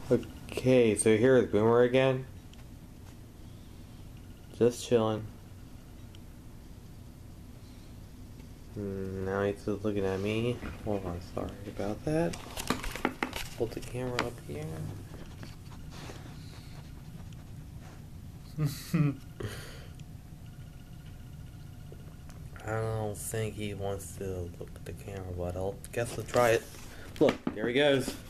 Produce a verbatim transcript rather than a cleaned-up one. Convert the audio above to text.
Okay, so here's Boomer again. Just chilling. Now he's just looking at me. Hold on, sorry about that. Hold the camera up here. I don't think he wants to look at the camera, but I'll guess we'll try it. Look, there he goes.